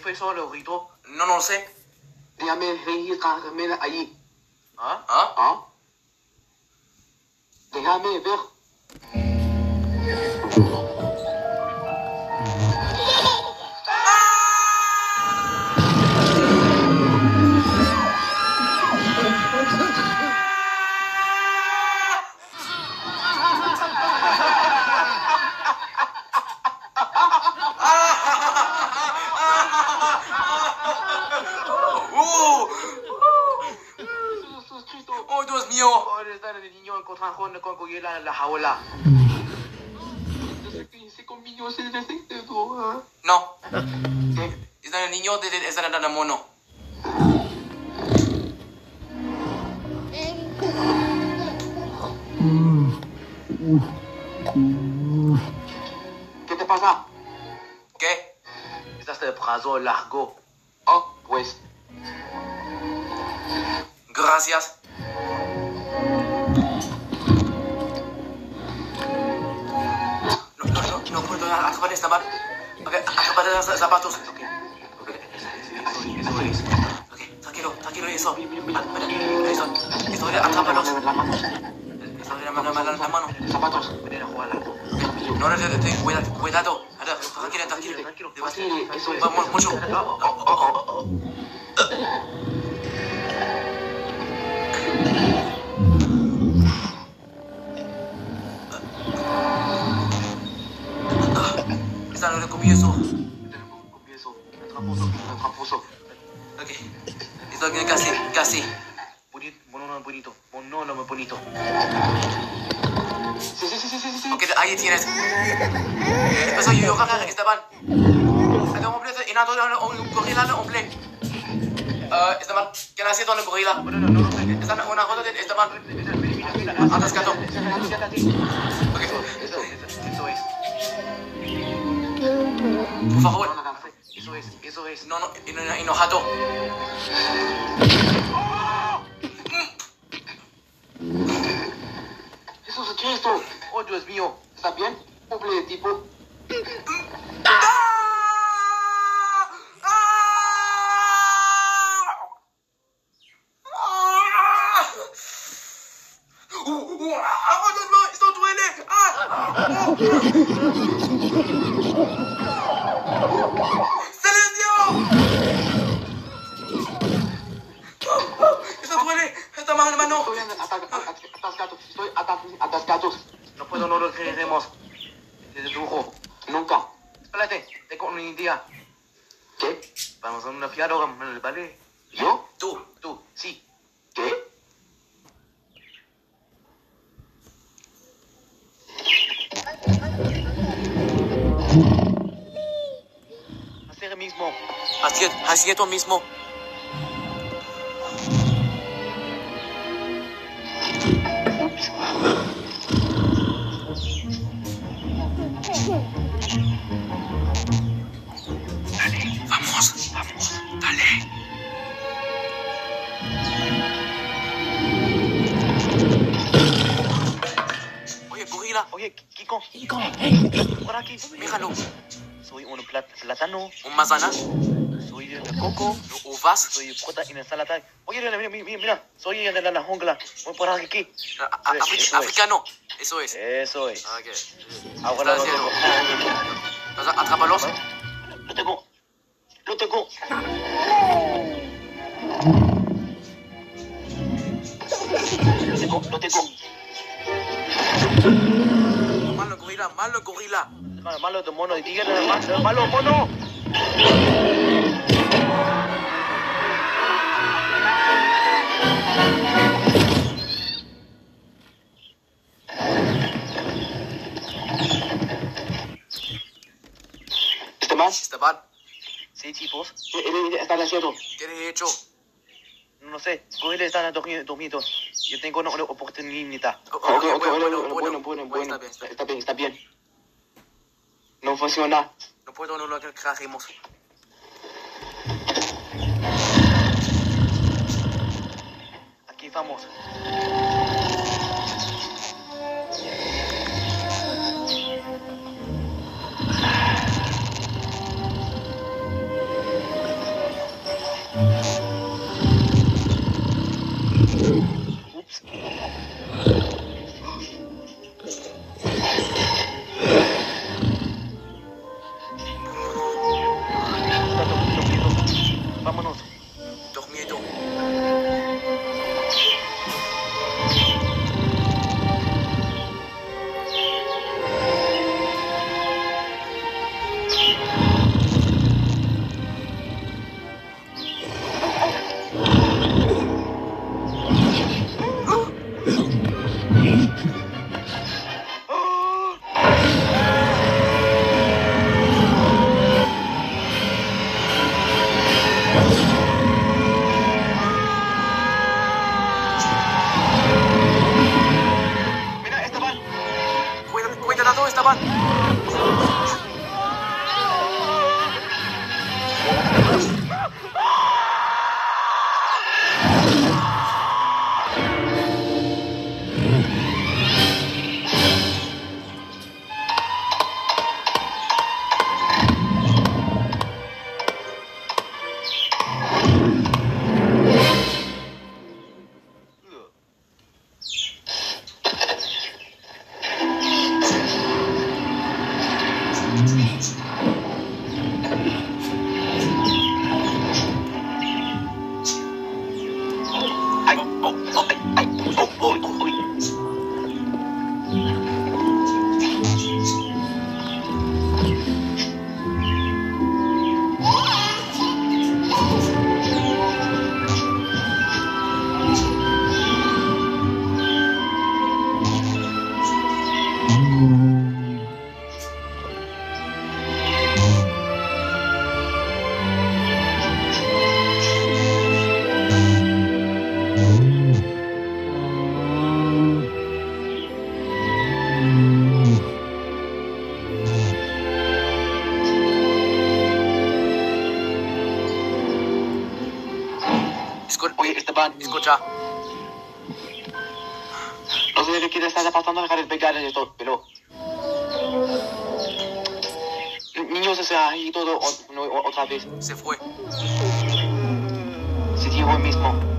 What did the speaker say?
eso, Leorito? No lo sé. Déjame registrarme allí. ¿Ah? ¿Ah? ¿Ah? Déjame ver. ¡Oh, Dios mío! Ahora está el niño encontrando con Goyela en la jaula. Ese conmigo se desesperó. No. ¿Qué? Está el niño de está en el mono. ¿Qué te pasa? ¿Qué? Estás de brazo largo. Oh, pues. Gracias. No puedo acabar esta mal. Ok, acabar los zapatos. Ok. Eso es. Ok, tranquilo, eso. Eso, atrápalos. Eso, la mano. Zapatos. Ven a jugar largo. No, cuidado. Tranquilo. Fácil, eso es. Vamos, mucho. Está en el comienzo. Comienzo. Tramposo. Ok. Estoy casi. Bonito. Monólogo bonito. Sí. Ok, ahí tienes. Empezó yo a estaban. Ada hombre inado un gorila hombre. Estaban. ¿Qué hace con el gorila? No. Están una cosa de estaban. Atascado. Ok. Eso es. Por favor. Eso es. No, enojado. Eso es Cristo. Oh, Dios mío. ¿Está bien? Pobre tipo. Esto duele. ¡Silencio! Esto duele. Esta mano. Estoy atascado. No puedo, no lo creeremos. Desde lujo. Nunca. Espérate, tengo una idea. ¿Qué? Vamos a una fiada, ¿vale? ¿Yo? Tú, sí. ¿Qué? Hacer mismo. Así es tú mismo. Vamos, dale. Oye, gorila. Oye, Kiko. Por aquí. Míralo. Soy un plátano. Un manzana. Soy de coco. Uvas. Soy fruta en ensalada. Oye, mira. Soy de la jungla. Voy por aquí. Africano. Eso es. Eso es. Ok. Ahora lo haciendo? tengo. Atrápalos. Lo tengo. Lo tengo. Malo gorila. Malo de mono de tigre, malo mono. Esteban, Sí, chicos. ¿Qué están haciendo? ¿qué he hecho? No sé, Goyle están dormidos. Yo tengo una oportunidad. Bueno. Está bien. No funciona. No puedo, no lo trajimos. Aquí vamos. Cuidado, Esteban. Oye, Esteban, Escucha. no sé de qué te estás pasando dejar de pegar en esto, pero... El niño se ha ido otra vez. Se fue. Se dijo él mismo.